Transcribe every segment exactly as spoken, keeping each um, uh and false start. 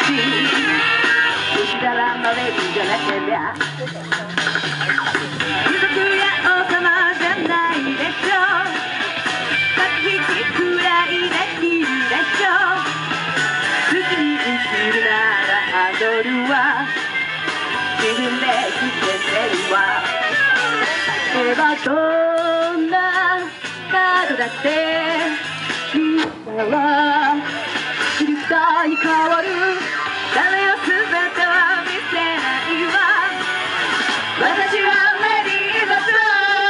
くだらんのレビューじゃなけりゃ貴族や王様じゃないでしょ駆け引きくらいできるでしょ好きにするならハードルは自分で決めてるわ例えばどんなカードだってみんなはシルクターに変わるダメよ全ては見せないわ私はレディーだぞ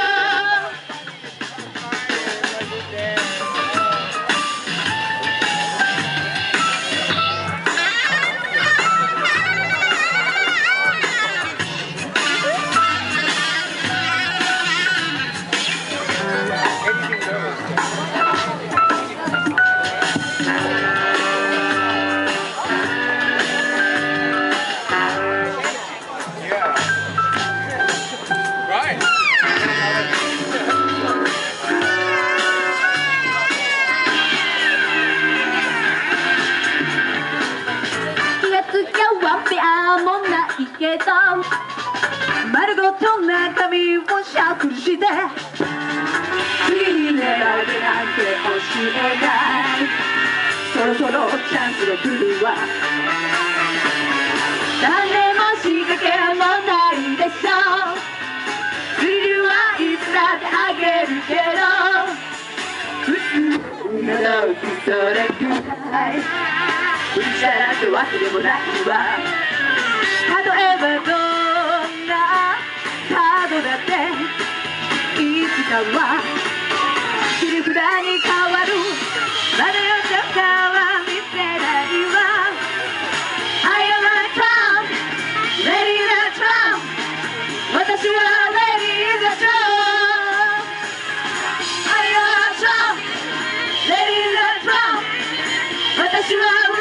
けど丸ごと中身をシャッフルして次に狙うなんて教えないそろそろチャンスが来るわ誰も仕掛けもないでしょスリルはいつだってあげるけど普通なのそれくらい無理じゃなくわけでもないわ例えばどんなカードだっていつかは切り札に変わるまだよとかは見せないわ I am a Trump Lady the Trump 私は Lady the Trump I am a Trump Lady the Trump 私は